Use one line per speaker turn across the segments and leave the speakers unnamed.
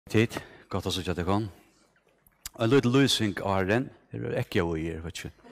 Tid, godt å sitte til kon. En liten løsning av den, det ikke å gjøre, vet du.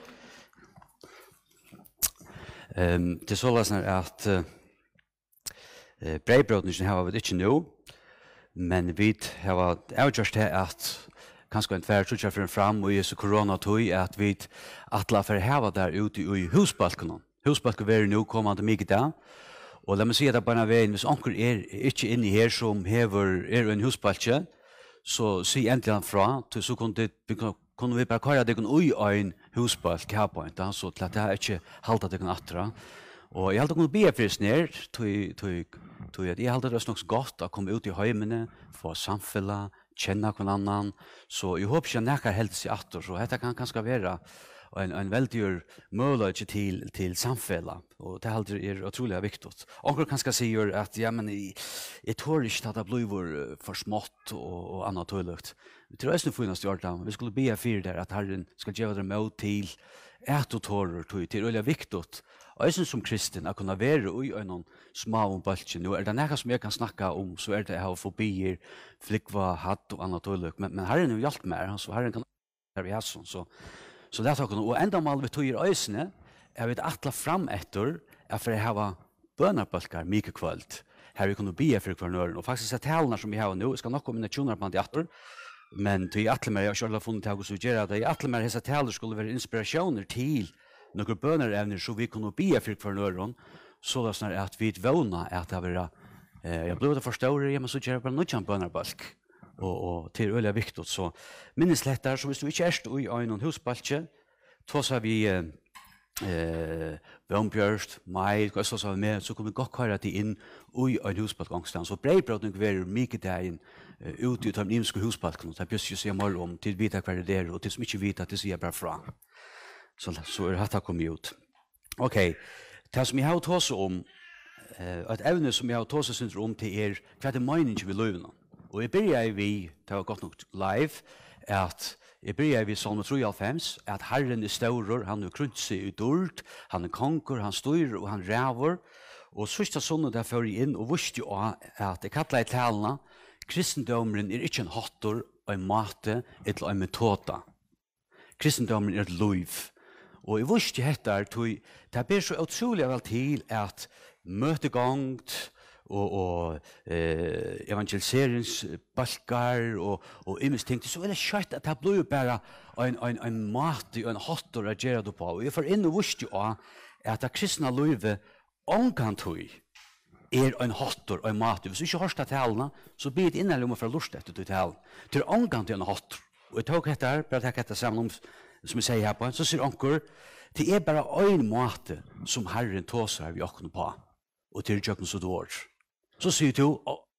Det så sånn at breibrødningen har vi ikke nå, men vi har avgjort det at kanskje en tvær tror jeg fram og i så koronatøy at vi atla for hava der ute i husbalkene. Husbalken vil nå komme til mye da. Og la meg si at det bare veien, hvis onker ikke inne her som hever en husbalkje, så si endelig han fra, så kunne vi bare køre deg ui en husbalk her på en, så til at jeg ikke halte deg atra. Og jeg halte kunne be frist ned, jeg halte det nok godt å komme ut i heimene, få samfunnet, kjenne hver annan, så jeg håper ikke nekker helt seg atter, så dette kan kanskje være en veldig mulighet til samfunnet, og det er utrolig viktig. Onker kanskje sier at ja, men jeg tror ikke at det blir for smått og annet tøylukt. Det er også finnes gjort det, vi skulle be for det at Herren skal gjøre det med til et og tårer, det er veldig viktig. Og jeg synes som kristen å kunne være i noen små bølger. Nå er det noe som jeg kan snakke om, så er det å ha fobier, flikva, hatt og annet tøylukt. Men Herren har hjulpet meg, så Herren kan være vi har sånn. Så det er takk. Og enda mal vi tog i øysene, jeg vet atla fram etter, for jeg har bønarbølger mye kvöld. Her vi kunne be for hver nøren. Og faktisk er talene som vi har nå, jeg skal nok komme inn i tjonerpant i atter, men til atle mer, jeg har ikke funnet til å suggere det, atle mer hese taler skulle være inspirasjoner til noen bønerevner så vi kunne be for hver nøren, så det er at vi vågner at det var, jeg ble det forståere, jeg må suggere bare noen bønarbølg. Og til øyelig viktig. Så minneslettere, så hvis du ikke er i en husbalkje, så har vi Vånbjørst, meg, så har vi med, så kommer vi godt køre til inn i en husbalkongstand. Så breibrødning vil mye dagen ute i de nymske husbalkene. Det er bjøst å si morgen til å vite hva det er, og til som ikke vet at det sier bare fra. Så er dette kommet ut. Ok, det som jeg har tåst om, et evne som jeg har tåst om til hva det meningen vi løvene. Og jeg begynner vi, det var godt nok live, at jeg begynner vi Salme 93, at Herren er større, han er krunse i dult, han er konger, han styrer og han ræver. Og sørste sånne der fører jeg inn og visste jo at jeg kattler i talene, kristendommen er ikke en hotter, en mate, eller en metode. Kristendommen er et liv. Og jeg visste etter, det ber så utrolig vel til at møtegangt, og evangeliseringsbalkar og imens ting. Så er det kjøtt at det blir bare en mat og en hotter å gjøre det på. Og jeg får inn og visste jo at det kristne livet omkantøy er en hotter og en mat. Hvis du ikke hørste talene, så blir det innelig om å få lust etter til talen. Det er omkantøy en hotter. Og jeg tok dette her, bare tek dette sammen om, som jeg sier her på, så sier onker, det er bare en måte som Herren tåser vi åkne på. Og til jøkken så dår. Så sier du,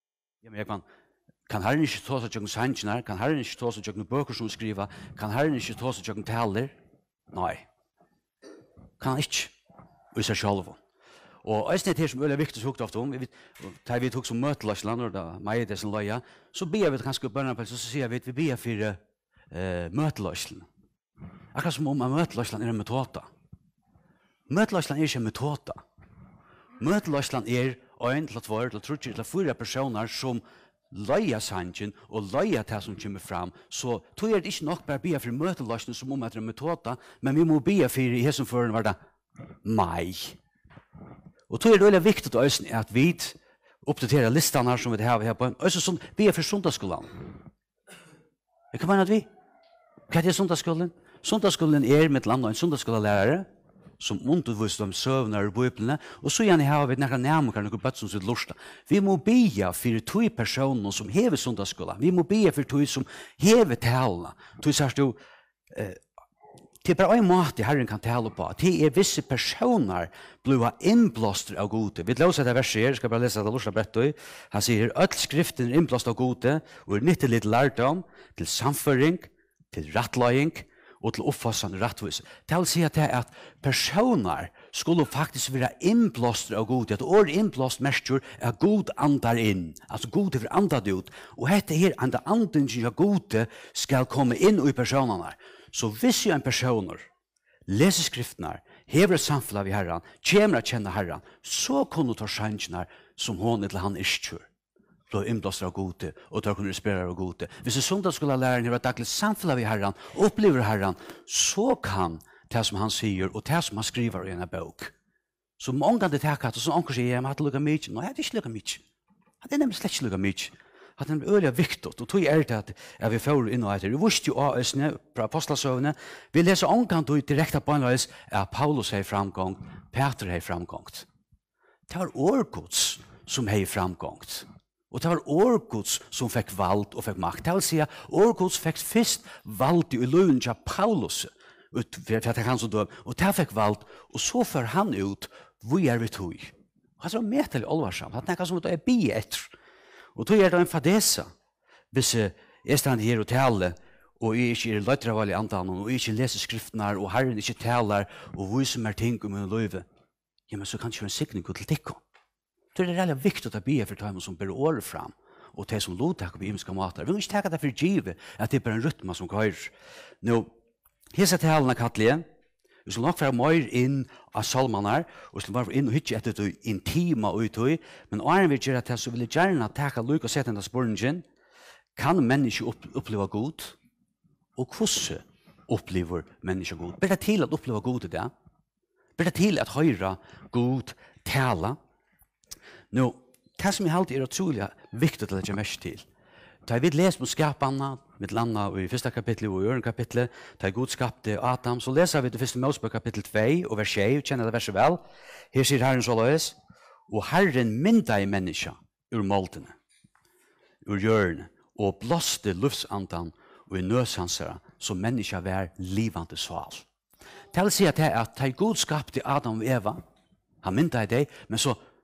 kan Herren ikke ta seg til sannsjoner? Kan Herren ikke ta seg til bøker som skriver? Kan Herren ikke ta seg til taler? Nei. Kan han ikke. Og i seg selv. Og det er som er viktig å hukke ofte om. Da vi tok som møteløsland, og da meg er det som løya, så ber vi kanskje bønner, så sier vi at vi ber for møteløsland. Akkurat som om møteløsland er en metode. Møteløsland er ikke en metode. Møteløsland er en til tvær, til trutje, til 4 personer som løyer sannsyn og løyer det som kommer fram. Så tog det ikke nok bare be for møteløsning som om etter en metode, men vi må be for i hesson føren var det meg. Og tog det veldig viktig at vi oppdaterer listene som vi har her på en, og så be for sundagsskolen. Hva mener vi? Hva er sundagsskolen? Sundagsskolen er med land og en sundagsskolelærer, som underviser om søvner og bøyblene, og så gjerne har vi nære nærmere noen bøtt som sitt lusta. Vi må be for 2 personer som hever sundagsskolen. Vi må be for 2 som hever talene. Du sier du, det er bare en måte Herren kan tale på. Det er visse personer blir innblåster av gode. Vi løser det verset her, jeg skal bare lese det lusta brett. Han sier, «Øll skriften er innblåst av gode, og er nyttig litt lærdom, til samføring, til rattløying, og til oppfassende rettvis. Det vil si at det er at personer skulle faktisk være innblåster av god. At året innblåst mestur er god andar inn. Altså god er andat ut. Og dette her, andingen av god skal komme inn i personene. Så hvis jo en personer leser skriftene, hever samfunnet av Herren, kommer å kjenne Herren, så kunne du ta sjansene som hun eller han ikke. blir inblåst av gode, og tar kunne respirere av gode. Hvis en sundagsskolelærer har daglig samfunnet ved Herren, opplever Herren, så kan det som han sier, og det som han skriver i en bok. Så många det takat och så onkel säger jag att lukka mycket. Nej, det är inte lukka mycket. Det är nämligen slett inte lukka mycket. Att det är öliga viktigt. Och tog är det att vi får in och äter. Vi visste ju av oss på apostlasövne. Vi läser omkant och direkta på en lös att Paulus har framgång, Peter har framgång. Det var årgods som har framgång. Och det var årgods som fick vald och fick makt. Det vill säga, årgods fick först vald i lönen av Paulus. För att han så då. Och det fick vald. Och så för han ut. Vi är vi tog. Han var med till allvarsamt. Han tänker som att det är bi etter. Och då är det en fadesa. Hvis jag stannar här och talar och jag inte är lötterval i andan och inte läser skrifterna och Herren inte talar och vi som är ting om en löve. Ja, men så kan det vara en siktning till tikko. Då är det väldigt viktigt att be för dem som bär året fram och det som låter på imiska matar. Vi vill inte ta det för givet att det är bara en rytm som går. Nu, hesa talene kattlige. Vi skal nok være mer inn av salmaner, og vi skal være inn og hytte etter det intima uttøy, men åren vi gjør det, så vil jeg gjerne takke lykke og sette denne spørningen. Kan mennesker oppleve god? Og hvordan opplever mennesker god? Ber det til at oppleve god i det? Ber det til at høre god tale? Nå, det som jeg alltid er utrolig viktig til å legge mest til, da vi leser om skapene, med landa i första kapitlet och i ören kapitlet, da Gud skapte Adam, så läser vi det första Mosebok kapitel 2 och vers 6, känner det verset väl. Här säger Herren så lös, och Herren mynda i människa ur moldene, ur hjörne, och blåste luftsandan och i nøsansara, så människa var livande sval. Det vill säga att da Gud skapte Adam och Eva, han mynda i det, men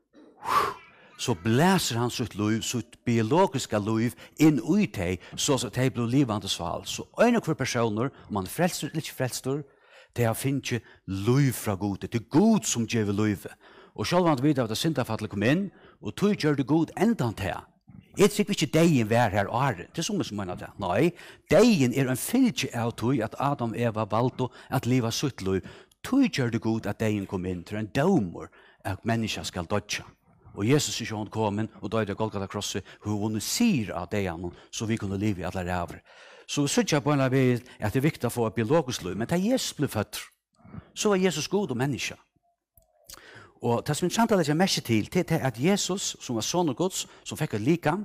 så bläser han sitt liv, sitt biologiska liv in i det, så att det blir livande sval. Så en av personer, om man frälster eller inte frälster, det har finnet liv fra Gud. Det är Gud som ger livet. Och själv han vid av att syndafallet kom in, och tog gör det Gud ända till. Jag tycker inte dejen var här året. Det är som menar det. Nej, dejen är en fylke av tog att Adam och Eva valde att leva sitt liv. Tog gör det Gud att dejen kom in till en domer att människan ska dödja. Och Jesus är sjön kommen och döjde Golgata krosset hur hon säger av det han så vi kunde leva i alla räver. Så så jag på en väg att det är viktigt att få ett biologiskt liv, men när Jesus blev född så var Jesus god och människa. Och det som är intressant att jag märker till det är att Jesus som var son och Guds som fick ett likam,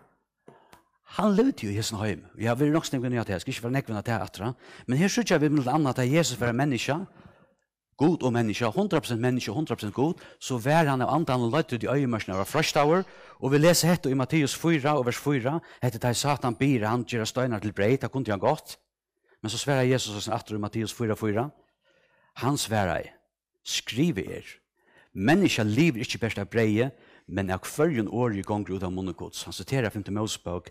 han levde ju i sin hem. Jag vill nog snägga ner att jag ska inte vara nägvända till att men här så vi med annat att Jesus var en människa, god och människa, 100% människa, 100% god, så var han av andan och löjt ut i öjemörsna av fröstauer. Och vi läser detta i Matteus 4 och vers 4, hette där Satan ber han gör stöjnar till breit, det kunde han gott. Men så svärar Jesus och sen efter i Matteus 4:4, han svärar, skriver människa lever inte bäst av breie, men av kvarjen år i gång ut av munnen Guds. Han citerar 5 Mosebok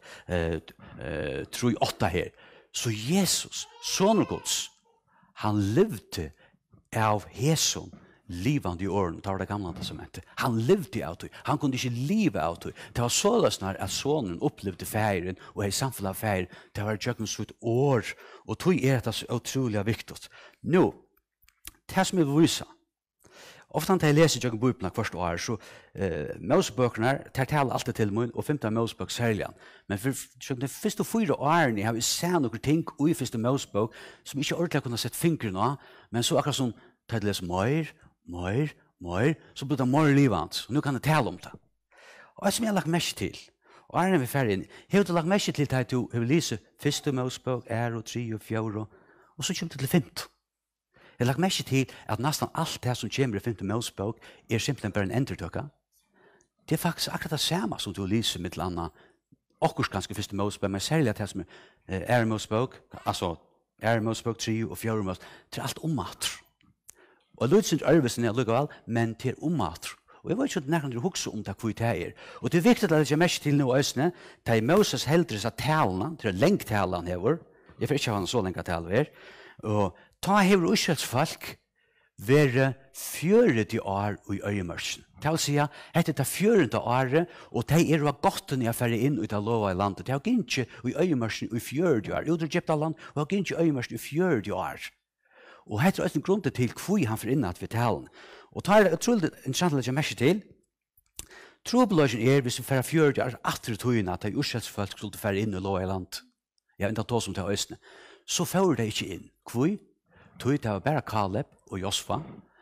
3:8 här. Så Jesus, son Guds, han levde av Heson livande i åren, tar det gamla testamentet. Han levde av det. Han kunde inte leva av det. Det var så snart att sonen upplevde färgen och i samfället av färgen. Det var ett sånt år. Och tog det så otroligt viktigt. Nu, det som jag vill visa. Ofta när jag läser jag Bibeln första år så Moseböckerna talar alltid till mig och 5 Mosebok särskilt. Men för de första 4 åren har vi sett några ting i första Mosebok som inte ordentligt kunde sett fingren av, men så akkurat som tar det läs mer, så blir det mer livande. Och nu kan jag tala om det. Och det som jag har lagt mest till, och är vi färdig, har du lagt mest till att du har läst första Mosebok, 3 och 4, och så kommer det till 5. Jeg har lagt mest til at nesten alt det som kommer i 5. Mosebok simpelthen bare en endertøkka. Det faktisk akkurat det samme som du lyser med til annet. Okkurs ganske 1. Mosebok, men særlig at det som er Mosebok, altså Mosebok 3 og 4 Mosebok, det alt omat. Og lydsint øvelsen er likevel, men det omat. Og jeg vet ikke at nærmere hukse om det hvor det er. Og det er viktig at jeg mest til nå østene, det er Moses heldre seg talene, det er lengt talene hever. Jeg får ikke ha en så lengt tale her. Og ta hever Israelsfolk være 40 år i øyemørsen. Det vil si at dette er 40 året, og de er godt når jeg fører inn ut av lova i landet. De har ikke i øyemørsen i 40 år. Ut av Egyptaland, og har ikke i øyemørsen i 40 år. Og dette er en grunn til hvor han fører inn at vi taler. Og ta er utrolig interessant å legge mest til, Trobeløsjen hvis vi færre fjørde atter tøyene at de uskjelsfolk skulle færre inn og lå i land. Ja, enda tå som til østene. Så fører de ikke inn. Hvor? Tøy det var bare Kaleb og Josfa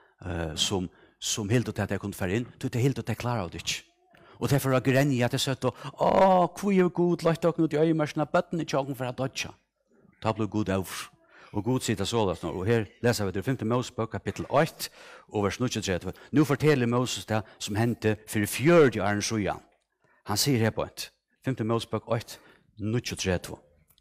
som helt til at de kunne færre inn. Tøy det helt til at de klarer det ikke. Og derfor var grenje at jeg søtte hvor er god lagt dere ut i øyemørsene bøttene tjokken for å dødja. Da ble god over. Og god sitter så da. Og her leser vi til 5. Mosebok kapittel 8 og vers 39. Nå forteller Moses det som hendte for 40 år siden. Han sier her på et. 5. Mosebok 8, 39.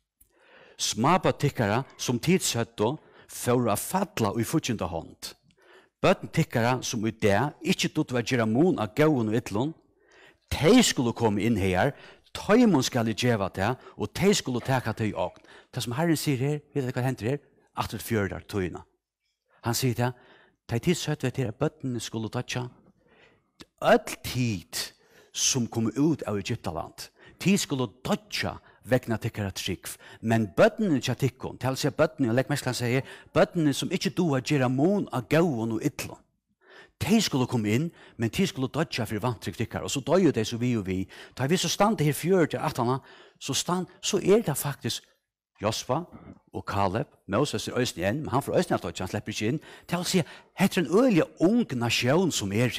Smaba tikkara som tidsøtta for å fadla i fortjenta hånd. Bøtten tikkara som ut det ikke dott var gjøre mon av gauen og ytlån. De skulle komme inn her, tøymon skal gjeva det, og de skulle teka det i åkn. Det som Herren sier her, vet du hva henter her? At det fjørdar tøyna. Han sier det, de tidsøtt vet her, bøttene skulle tatja. All tid som kom ut av Egyptaland, tid skulle tatja vegna tikkara trikv. Men bøttene tja tikkon, til å si bøttene, og lekkmestlan sier, bøttene som ikke do har gjera mon av gauen og ytlån. De skulle komme inn, men de skulle dodja for vantryk tikkar, og så døde de så vi og vi. Da vi så stand her 40 18, så det faktisk Josfa og Kaleb, Moses øysten igjen, men han får øysten at dodja, han slipper ikke inn, til å si, heter en øyelig ung nasjon som her.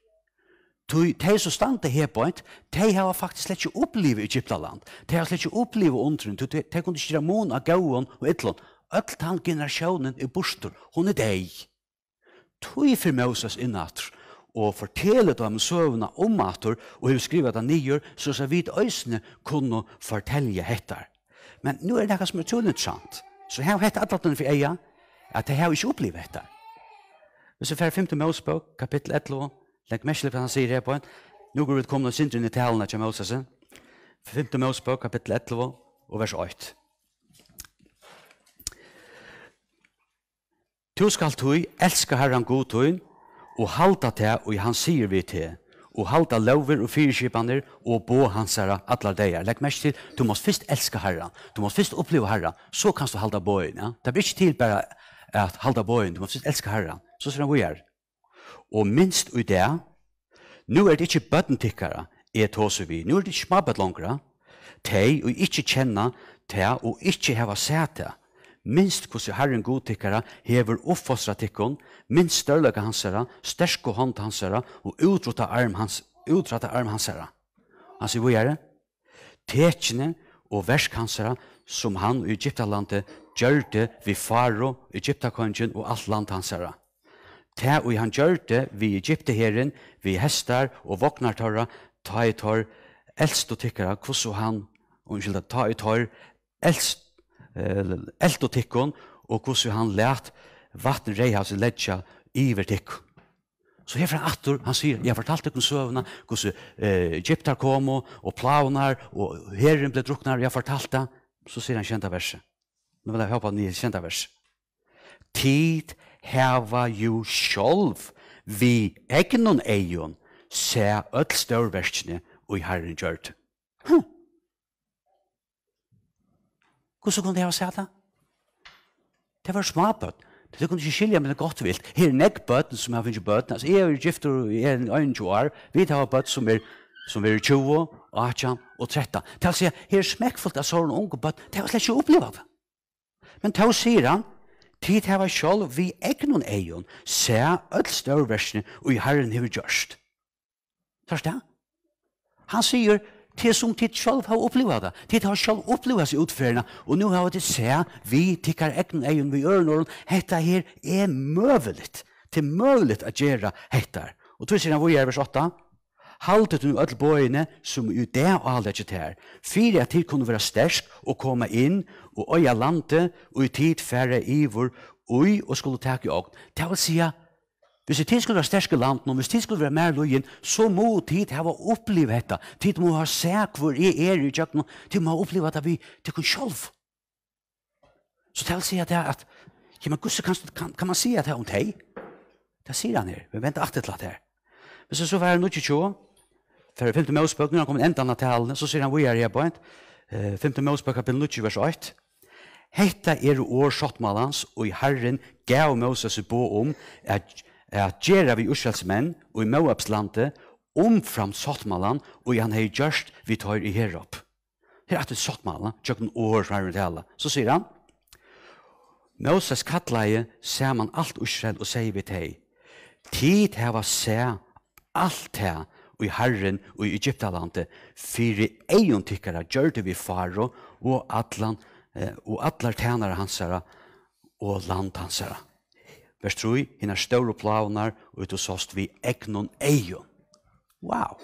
De som stand her på et, de har faktisk slett ikke opplivet Egyptaland, de har slett ikke opplivet undren, de kunne ikke gjøre mon av gauen og ytlån. Ølt han generasjonen bostor, hun deg. Tøy for Moses innatter og fortelle dem søvna om atter og har skrivet det nyer så vidt øysene kunne fortelle hettar. Men nå det noe som utrolig interessant. Så her har hette atlaten for eia at de har ikke opplivet hettar. Hvis vi får 5. Mosebok, kapittel 11, legg mest litt han sier her på en. Nå går vi til kommende synderen i talene til Moses. 5. Mosebok, kapittel 11 og vers 8. Du skal tøy elska Herren god tøyn, og halda til, og han sier vi til, og halda lover og fyrskipaner, og bo hans herra atlar deir. Legg mest til, du måst først elska Herren, du måst først oppleva Herren, så kan du halda boen. Ja? Det blir ikke til bare at halda boen, du måst først elska Herren. Så sier han hvor er. Og minst ut det, nå det ikke bøttentikkara, tåser vi, nå det ikke smabbet langere, teg og ikke kjenna til, og ikke heva sete, minst hvordan Herren godtikkara hever oppfostra tikkon, minst størlega hansara, stersko hånd hansara, og utrata arm hansara. Han sier, hvor er det? Tekene og versk hansara, som han i Egyptalandet gjørte vi faro, Egyptakongen og alt land hansara. Ta og han gjørte vi Egypteherren, vi hestar og voknartorra, ta i tor, eldst og tikkara, hvordan han, ta i tor, eld og tikkon, og hvordan han lært vatten reihas i ledja iver tikkon. Så herfra atter, han sier, jeg fortalte ikke søvna, hvordan Egyptar kom og plavnar, og herren ble druknar, jeg fortalte, så sier han kjenta verset. Nå vil jeg håpe at ni kjenta verset. Tid heva jo sjolv, vi egnon eion, se öll størverskene, og i herren gjørt. Hvordan kunne jeg ha sett det? Det var småbøtt. Det kunne ikke skilja med det godt vilt. Her nekkbøtten som har finnet bøtten. Altså, jeg er gifter og jeg er 21 år. Vi har bøtt som er 20, 18 og 13. Det vil si, her er smekkfullt av sånne unge bøtt. Det har slett ikke opplevd det. Men da sier han, tid har selv vi egnon eion, se öll størversene og i herren hever gjørst. Tørs det? Han sier, til som tid selv har opplevd det. Tid har selv opplevd seg utførende, og nå har vi til se, vi tikkar egnon eion, vi gjør noen, dette her er møveligt. Det er møveligt å gjøre dette. Og så sier han, hvor er vers 8? Haltet nu öll bøyene som i det avlegget her, fyrir at tid kunne være stersk og komme inn og øya landet og i tid færre ivor og skulle take åkn. Det vil si, hvis tid skulle være sterske landet, og hvis tid skulle være mer løyen, så må tid ha opplevd dette. Tid må ha sett hvor jeg er i jøkken, tid må ha opplevd det vi til kun selv. Så det vil si at ja, men kan man si at det er om deg? Det sier han her. Vi venter alltid til at her. Hvis det så var noe 20, for 5. Mosebok, når han kommer enda av talene, så sier han, hvor er jeg på en? 5. Mosebok, kapittel 20, vers 8. Hetta år sjottmalans, og i Herren gav Moses bo om at gjøre vi urskjelsmenn, og i Moabslandet, omfram sottmalan, og han hei gjørst vi tar i herop. Her er det sottmalan, tjøkken år som er rundt hele. Så sier han, Moses kattleie ser man alt Israel og sier vi til, tid heva se alt det og i Herren og i Egyptalandet, fyre eion tykkara gjørte vi faro og atlar tænare hansara og land hansara. Vers 3, hina store plavnar og ut og såst vi egnon eion. Wow!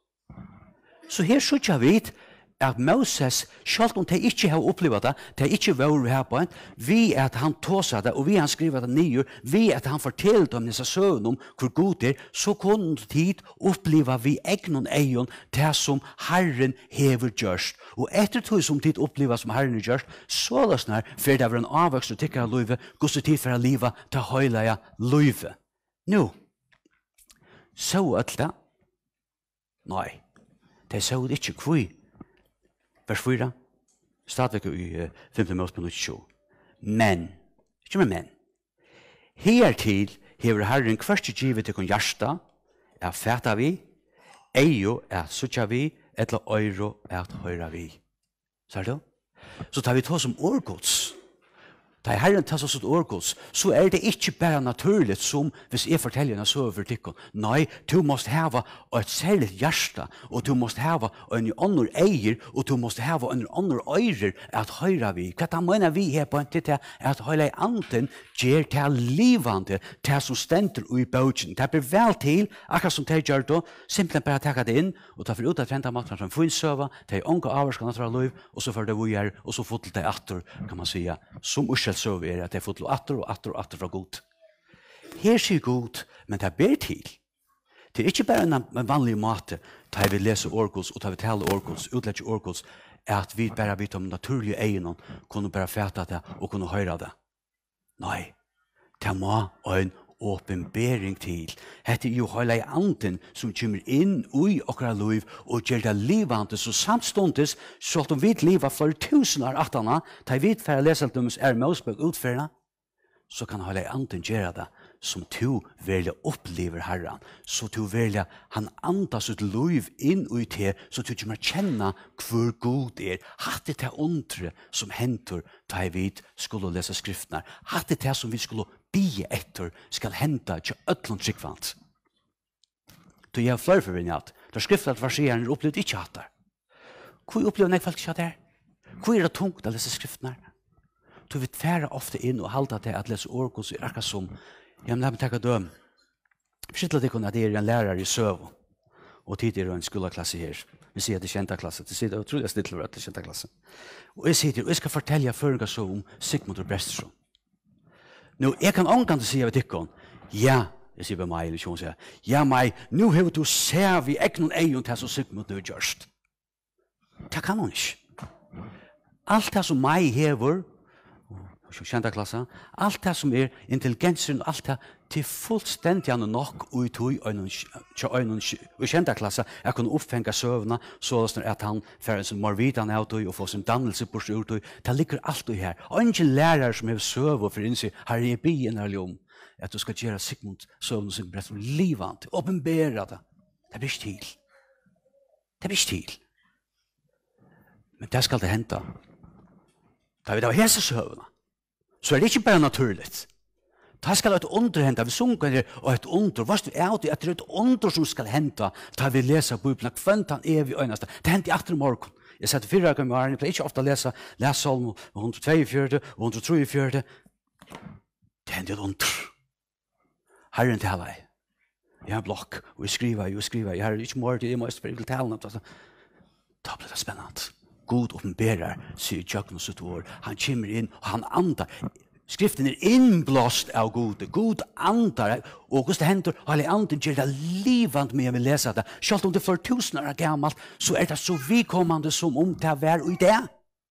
Så her sutja vi at Moses, selv om de ikke har opplevd det, de ikke var her på en, vi at han tåsa det, og vi han skriver det nye, vi at han fortalte om disse søvn om hvor god det så kunne tid oppleva vi egnon eion det som Herren hever gjørst. Og etter tog som tid oppleva som Herren er gjørst, så det snar, for det var en avvøkst og tykker av løyve, gos tid for å liva til høyleia løyve. Nå, så alt det? Nei, de så det ikke kvøy. Vers 4, stadigvæk i 5. Mosebok 20. Men, ikke med men, hertil hever Herren hverst givet til kun hjärsta, er fæta vi, eio er sutja vi, etla øyro er høyra vi. Ser du? Så tar vi ta som årgods. Da Herren tar oss et årgods, så er det ikke bare naturligt som hvis jeg forteller en så over tikkun. Nei, du måste hava et særlig hjärsta, og du måste hava en annor eier, og du måste hava en annor øyrer at høyra vi. Hva da mener vi her på en tid at høyla i anden gjør til livande, til som stender i bautjen. Det blir vel til, akkurat som de gjør da, simpelthen bare takka det inn, og ta for ut av trenta maten som funnsøva, de unge avvarskan fra liv, og så får det vi gjør, og så fotel de atter, kan man säga, som så er at det er fått atter og atter og atter fra god. Her sier god, men det ber til. Det er ikke bare en vanlig måte, da vi leser årgods, og da vi taler årgods, utlegger årgods, at vi bare vet om naturlige egenen, kunne bare fæta det og kunne høre det. Nei, det må en åpenbering til. Hette er jo høyla i anden som kommer inn i okra liv og gjør det livande så samstundes, så at vi liva for 1000 år attana, da vi færre leseldumus Mosebok utførna, så kan høyla i anden gjøre det som du velja opplever Herren, så du velja han andas ut liv inn i det, så du kommer kjenne hvor god er. Hatt det undre som hentur da vi skulle lese skriftene. Hatt det som vi skulle bie etter skal henta til ötlund tryggvant. Du har flere forvinnet at da skriftet at varseren opplevde ikke hatt der. Hvor opplever jeg faktisk hatt der? Hvor er det tungt å lese skriftene? Du vil fære ofte inn og halda til at lese årgods er akkurat som ja, men la meg takka døm. Forsittlet ikke at jeg er en lærer i søv og tid er en skoleklasse her. Vi sier at det er kjenta klasse. Det sier det utrolig snitt til at det er kjenta klasse. Og jeg sier til, og jeg skal fortelle føringa så om Sigmund og Breststrøm. Nå, jeg kan omgående si av tikkon, ja, jeg sier ved meg, eller sier, ja, meg, nå har du ser vi egnon eion til som Sigmund nu gjørst. Det kan hun ikke. Alt det som meg hever, kjenta klasse, alt det som er intelligensen, alt det til fullstendig nok ut i kjenta klasse, jeg kunne oppfenga søvna, så at han får sin morvidan av det, og får sin dannelse bort ut det. Det ligger alt i her. Og ingen lærer som har søv og for innsig, her er bien her om, at du skal gjøre Sigmund søvn sin brett livant, åpenbæra det. Det blir ikke til. Det blir ikke til. Men det skal det hente. Da vi da hese søvna, så er det ikke bare naturligt. Da skal et under hente, vi sunger og et under. Hva er det at det er et under som skal hente, da vi leser Bibelen, kvendt han evig øyneste. Det hente i 8. morgen. Jeg setter 4 ganger i morgen, jeg pleier ikke ofte å lese Salm 142 og 143. Det hente et under. Herren til deg. Jeg har en blokk, og jeg skriver. Jeg har ikke morgen, jeg må ikke tale. Da blir det spennende. God åpenberer, sier Jógvan sitt ord. Han kommer inn, og han andar. Skriften er innblåst av Gode. God andar, og hvordan det hender, alle andre gjør det livant med å lese det. Selv om det for 1000 år gammelt, så er det så vidkommende som om det er i det.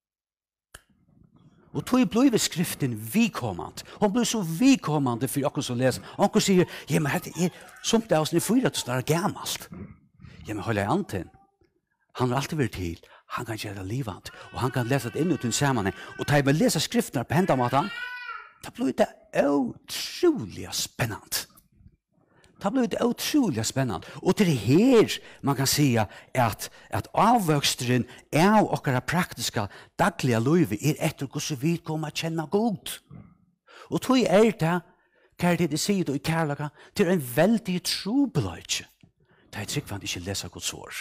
Og tog blir skriften vidkommende. Hun blir så vidkommende for dere som leser. Og dere sier, ja, men det er som det er 4 år gammelt. Ja, men holder jeg an til. Han har alltid vært til. Han kan gjøre det livant, og han kan lese det inn ut i en sammenheng. Og da jeg vil lese skriftene på hendamaten, da blir det utrolig spennende. Det blir det utroligt spännande. Och det är här man kan säga att avväxtren av och praktiska dagliga liv är efter hur vi kommer att känna god. Och då är det, kärlighet i sidan och i kärleka, till en väldigt trobelöjtje. Det är tryggvann inte läsa Guds ord.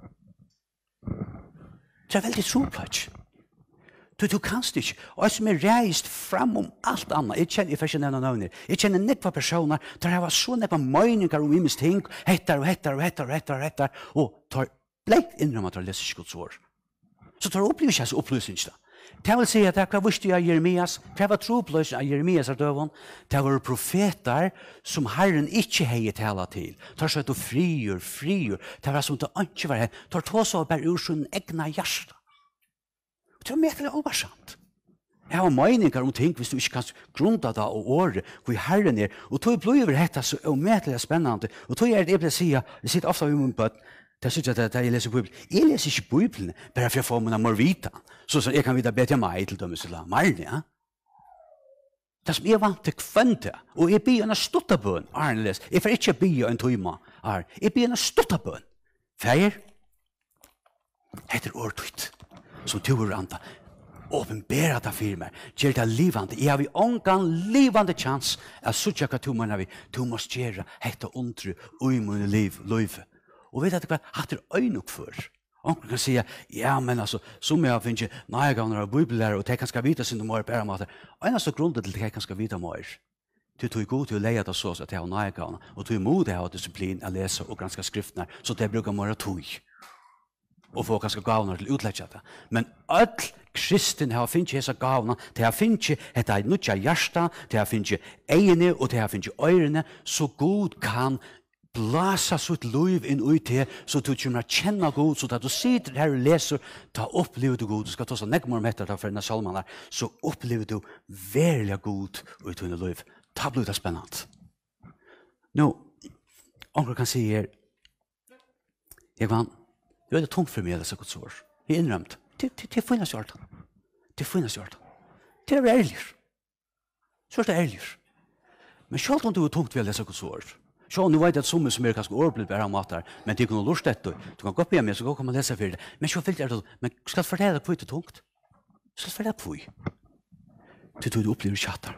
Det är väldigt trobelöjtje. Du kanst ikke. Og jeg som reist fram alt annet. Jeg får ikke nevne navner. Jeg kjenner nekva personer, der har vært så nekva meninger om imens ting, hettar, og tar blekt innrømme at de leser ikke Guds ord. Så tar opplever ikke opplysninger. Det vil si at det var visst av Jeremias, det var tropløsning av Jeremias av døven, det var profeter som Herren ikke hei tala til. Tar så etter frier, det var som det ikke var her. Tar to så bare ur sin egna hjärsta. Det var mer alvarsamt. Jeg har meninger om ting hvis du ikke kan grunda det og året hvor Herren er. Og tog blir dette så umettelig spennende. Og tog det jeg vil si, jeg sitter ofte i munnen på at jeg synes at jeg leser Bibelen. Jeg leser ikke Bibelen bare for å få meg mer vita. Så jeg kan vite bedre meg til dømes eller mer, ja. Det som jeg vant til kvønte, og jeg blir en stuttabøn, Arne les. Jeg får ikke bli en tøyma, Arne. Jeg blir en stuttabøn. Feir, heter årtøyt. Som tur anta, åpenbæra det for meg, gjør det livande. Jeg har vi ångan livande chans at suttja hva tu mener vi, du måst gjøre hette undre ui mine liv. Og vet at hva, hatt øynok for. Onkel kan si, ja, men altså, som jeg finner nøyegavner av bibellærer, og de kan skal vite sin mer bæra mater. Eneste grunnen til at de kan skal vite mer, du tog god til å leie det så at de har nøyegavner, og tog imod det å ha disiplin, å lese og granske skriftene, så de bruker mer tog. Og få ganske gavner til utletja det. Men all kristen har finnet hese gavner, de har finnet etter et nødja hjärsta, de har finnet egene, og de har finnet øyrene, så god kan blasa sitt liv inn ut til, så du kommer kjenne god, så da du sitter her og leser, da opplever du god, du skal ta så nekk om etter for denne salmen her, så opplever du veldig god ut til dine liv. Da blir det spennende. Nå, onkel kan si her, Jógvan, det er tungt for meg å lese Guds ord. Jeg er innrømt. Det finnes hjorten. Det finnes hjorten. Det er ærlig. Så er det ærlig. Men selv om du er tungt ved å lese Guds ord, så nu vet jeg at som er kanskje ordblitt bare om mater, men det er ikke noe lurt dette. Du kan gå på hjemme, så kan man lese for det. Men så vil jeg men skal jeg fortelle deg hvor det er tungt? Skal jeg fortelle deg hvor? Du opplever kjatter.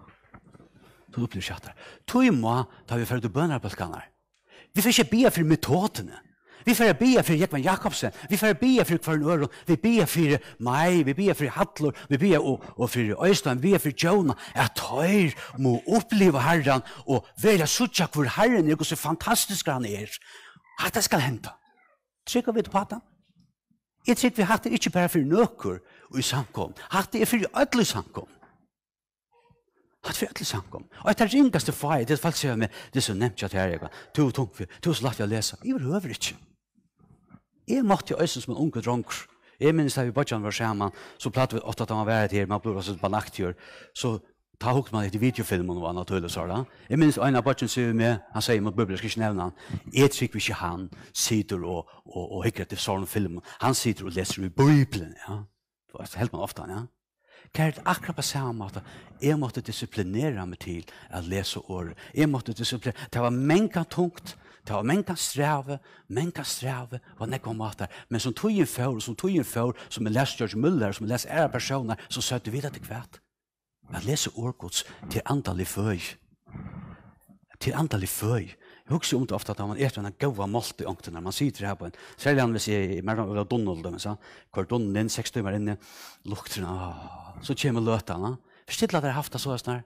Du opplever kjatter. Du må ta vi for å bønner på skaner. Vi får ikke be for metodene. Vi får be for Jógvan Jacobsen. Vi får be for hver øren. Vi be for meg. Vi be for Hatlor. Vi be og for Øystein. Vi be for Jonah. At høyr må oppleve Herren og være suttja hvor Herren er, og så fantastisk han er. At det skal hente. Trykker vi på det? Jeg trykker vi hatt det ikke bare for nøkker og i samkom. Hatt det er for ødelig samkom. Hatt for ødelig samkom. Og etter ringaste feil, det er faktisk med det som nevnt jeg til her. Du er tung for, du er så lagt jeg å lese. Jeg behøver ikke. Jeg måtte jo øyne som en unge dronker. Jeg minnes da vi bare var sammen, så platt vi ofte at han var vært her, man ble også banaktier, så ta hukte man etter videofilmen og naturlig så da. Jeg minnes en av bare sier med, han sier mot Bibelen, jeg skal ikke nevne han, jeg trykker ikke han sitter og hikker etter sånne filmen. Han sitter og leser i Bibelen, ja. Det var helt man ofte, ja. Kjært, akkurat på samme måte, jeg måtte disiplinere meg til å lese året. Jeg måtte disiplinere, det var menka tungt, det var menka strave, og nekva mater. Men som togjen får, som jeg leser George Muller, som jeg leser ære personer, så søtte vi det til hvert. Jeg leser årgods til antallig føy. Til antallig føy. Jeg husker om det ofte at man etter en gode målt i ångtene, man sitter her på en, særlig han vil si, mellom Donald, hvor Donald inn, 6 timer inne, lukter så kommer løtene. Forstiller at dere har haft det så snart.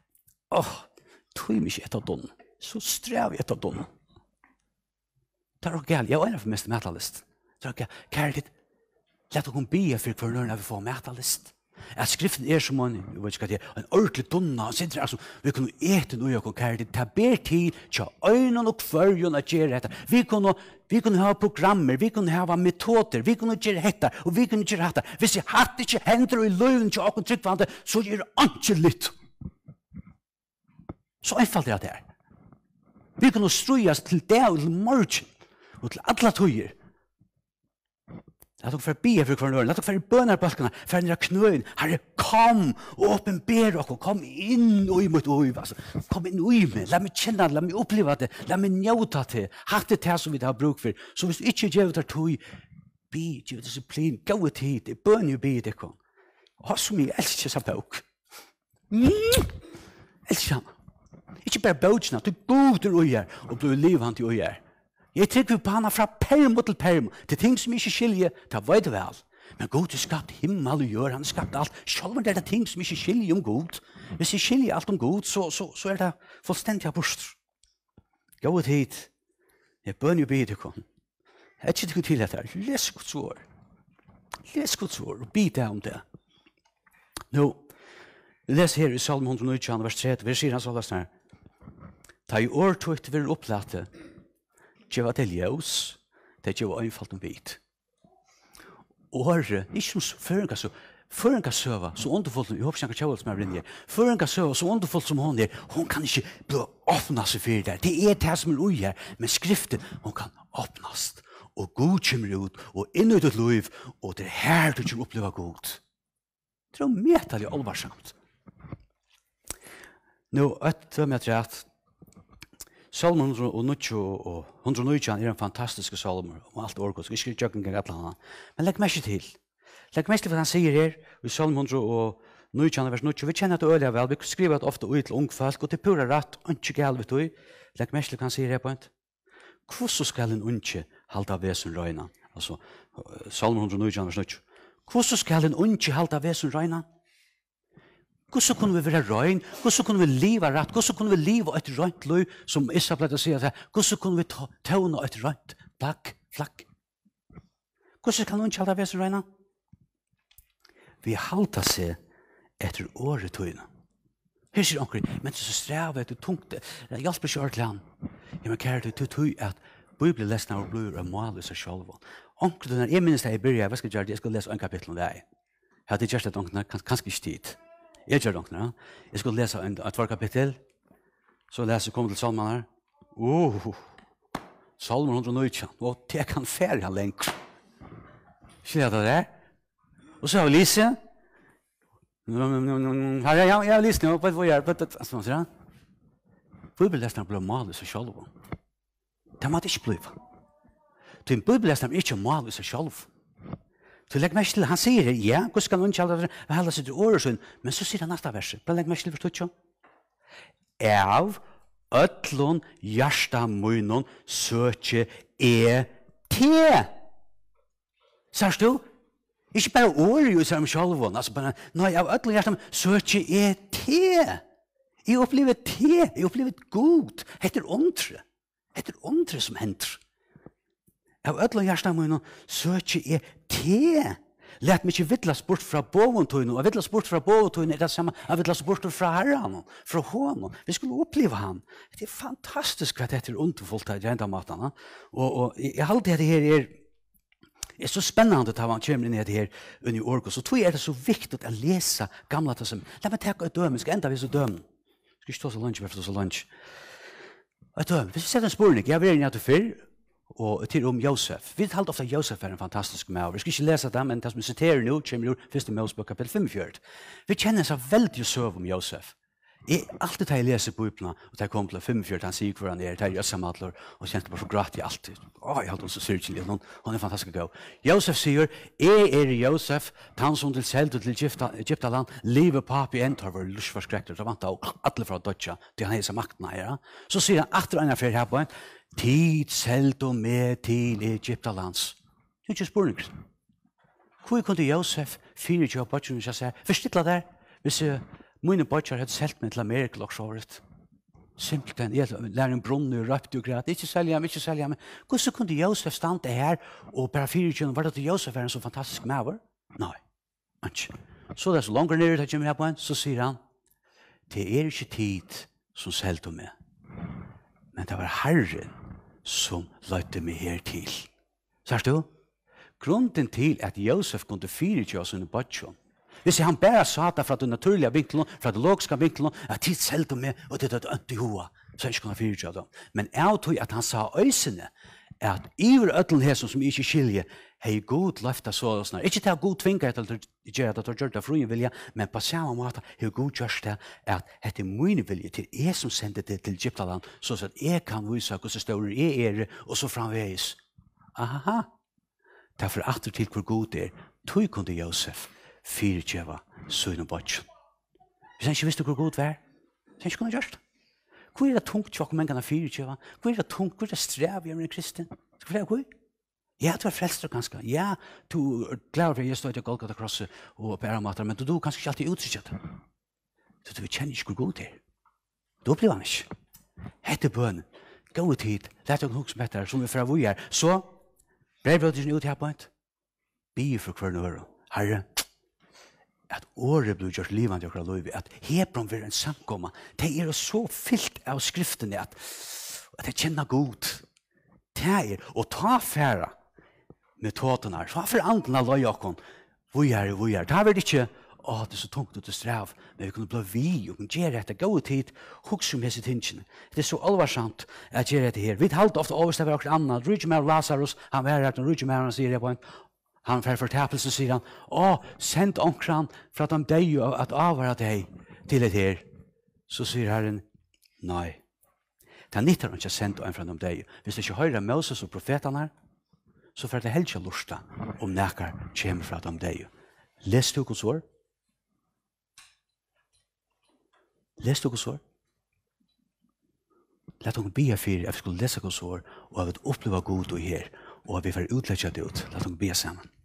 Tog meg ikke etter Donald. Så strev jeg etter Donald. Det er også galt. Jeg øyner for mest metalist. Det er også galt. Kjærlighet, lett å komme bia for hver når vi får metalist. At skriften er som en, jeg vet ikke hva det er, en ordentlig donna, vi kunne ete noe og kjærlighet. Det ber tid til øynene og førjene å gjøre dette. Vi kunne ha programmer, vi kunne ha metoder, vi kunne gjøre dette, og vi kunne gjøre dette. Hvis jeg hadde ikke hender i løven til åkken tryggvande, så gjør det ikke litt. Så einfalt er det her. Vi kunne strøyes til det og til morgen, og til alle tøyer. Låt oss förbi för kvarnören. Låt oss förbi bönerbalkarna. För den där knöen. Herre, kom och åpenber och kom in i mitt liv. Alltså, kom in i mig. Låt mig känna det. Låt mig uppleva det. Låt mig njuta det. Hatt det här som vi har bruk för. Så hvis inte ger det tog, be, give disciplin, gå tid. Det bön ju be det kom. Och som jag älskar så bok. Älskar han. Ikke bare bøtjene, du god og uger, og blir livant i uger. Jeg trykker på henne fra perm til perm, til ting som ikke skiljer, det vet vel. Men Gud har skapt himmel og jord, han har skapt alt. Selv om det ting som ikke skiljer om Gud. Hvis jeg skiljer alt om Gud, så det fullstendig abort. Gå ut hit. Jeg bønner jo bid dere. Jeg ikke til til dette. Les Guds ord. Les Guds ord og bid deg om det. Nå, les her i Salm 119, vers 3, vi sier han så løsner her. Ta i årtøyt vil opplate, gjeva til ljøs, det gjeva einfalt om bit. Åre, ikke som føringasøva, så underfullt, jeg håper ikke han kjøvel som er rinner, føringasøva, så underfullt som hun hun kan ikke bli åpnet seg for det. Det det som ui her, men skriften, hun kan åpnes, og Gud kommer ut, og inn ut et liv, og det her du kommer oppleva Gud. Det medelig alvarsamt. Nå, etter med at Salm 119 en fantastisk salmer, og alt orker, så ikke gjør ikke et eller annet. Men legg meg ikke til. Legg meg til hva han sier her, i Salm 119, vers 19, vi kjenner det øyelig vel, vi skriver det ofte ut til unge folk, og det er pura rett, ikke galt vet du. Legg meg til hva han sier her på en. Hvordan skal en unge halda vesen røyna? Altså, Salm 119, vers 19. Hvordan skal en unge halda vesen røyna? Hvordan kunne vi være røyn? Hvordan kunne vi leve rett? Hvordan kunne vi leve et røynt liv, som Issa pleide å si at hvordan kunne vi tåne et røynt flagg? Hvordan kan noen ikke halda vesen røyna? Vi halda seg etter åretøyene. Her sier onker, men det er så strevet, det er tungt, det hjelper ikke ordentlig han. Ja, men kjære, det er tøy at bibellesene og blir mål i seg selv. Onker, jeg minnes det jeg begynner, hva skal jeg gjøre det? Jeg skal lese en kapittel om det. Jeg hadde gjort det, onker, kanskje ikke tid. Jeg gjør det, ja. Jeg skulle lese et kapittel, så leser jeg kommer til salmen her. Salmen 119, og det kan færre lengt. Skiljer det der? Og så har vi Lise. Jeg har Lise nå, på et vågjør, sånn sier han. Bibellesene ble malet seg selv. Det måtte ikke bli. Bibellesene er ikke malet seg selv. Så legg meg til, han sier, ja, hvordan skal han ikke holde seg til året, men så sier han neste verset. Bare legg meg til, forstår ikke? Av øtlån hjärsta munnen søker te. Sars du? Ikke bare året jo som sjálfon, altså bare, nei, av øtlån hjärsta munnen søker te. Jeg opplever te, jeg opplever god. Heter ondre som henter. Av ødla hjertemunnen søker te. Lät mig ikke vittlas bort fra boventøyene, og vittlas bort fra boventøyene det samme, av vittlas bort fra herren, fra hånden. Vi skulle oppleve han. Det fantastisk hva det underfullt av renda matene. Og jeg halte det her så spennende at han kommer inn i det her under Orgos. Og tror jeg det så viktig å lese gamla testament. La meg ta et døme, skal enda vise dømen. Skal ikke ta så lunch, bare ta så lunch. Et døme, hvis vi setter en spurning, jeg vil gjerne til før, og til om Josef. Vi talte ofte at Josef en fantastisk maur. Jeg skal ikke lese det, men det som vi siterer nå, kommer ur 1. Mosebok kapittel 45. Vi kjenner seg veldig søv om Josef. Alltid tar jeg leser Bibelen, og tar kom til 45, han sier hvor han tar jøssamadler, og kjente bare så grat i alltid. Jeg hadde så syrkjelig, hun fantastisk god. Josef sier, jeg Josef, han som til selv til Egyptaland, livet papi entar var lusforskrekt, det vant av alle fra dødja, til han heiser makten her. Så sier han, etter en affær her på en, tid selv og med til Egyptalands. Det ikke spørninger. Hvor kunne Josef fyre ikke av bøtjen, hvis jeg sier, forstilla der, hvis mine bøtjer hadde selv meg til Amerika loksåret. Simpelthen, jeg lærer en brunn og røpte og græt, ikke selge ham. Hvordan kunne Josef stande her og bare fyre ikke, var det til Josef en så fantastisk maver? Nei, ikke. Så det er så langer nere til Jimmy her på en, så sier han, det er ikke tid som selv meg, men det var Herren som løyte meg her til. Sars du? Grunden til at Josef kunne fyre ikke av sine bøtjer, hvis han bare sa det fra det naturlige vinkelen, fra det logiske vinkelen, at tid selv meg, og det er et ønt i hoa, så jeg ikke kunne fyre ikke av dem. Men jeg tror at han sa øysene, at iver ødelen her som ikke skiljer, hei god løfta så og sånn. Ikke til god tvinga til å gjøre det, gjør det fri vilja, men på samme måte hei god gjørs det at dette er min vilje til jeg som sendte det til Egyptaland, så at jeg kan vise hvordan stor jeg og så framveis. Aha. Derfor atter til hvor god tog kunde Josef fyrirtjeva søgn og bøtjen. Hvis han ikke visste hvor god var, så han ikke kunne gjøre det. Hvor det tungt tjokk mennene fyrirtjeva? Hvor det tungt, hvor det strev jeg med en kristen? Skal jeg fortelle hvor? Ja, du er frelster ganske. Ja, du er glad for at jeg står til Golgata krosset og på æremater, men du kanskje ikke alltid uttrykkjett. Så du kjenner ikke hvor god det er. Du opplever han ikke. Hette bøn, gå ut hit, lett dere noe som heter, som vi fra hvor er. Så, brevbrøddelsen ut her på en. Be for hver nøyre. Herre, at året blir gjort livet til dere løyve, at Hebron blir en samkomma. Det er så fyllt av skriftene at det kjenner god. Det er å ta færa metoden her. Så for anden av løyakon, hvor er. Det har vært ikke, det er så tungt og det strev, men vi kunne bli vi, og kunne gjøre dette, gå ut hit, hukse om disse tingene. Det er så alvarsamt at gjøre dette her. Vi talte ofte overstever akkurat annet. Rydde med Lazarus, han var her, rydde med han, sier jeg på en. Han får fortapelsen, sier han, send omkran for at han deg og at avvara deg til det her. Så sier Herren, nei. Det er nyttar han ikke sendt omkran om deg. Hvis det ikke høyre Moses og profeten her, så får det helt ikke lusta om nekar kommer fra dem deg. Les du hos år? Les du hos år? Lett dere be for at vi skulle lese hos år, og at vi oppleva god og her, og at vi får utletja det ut. Lett dere be sammen.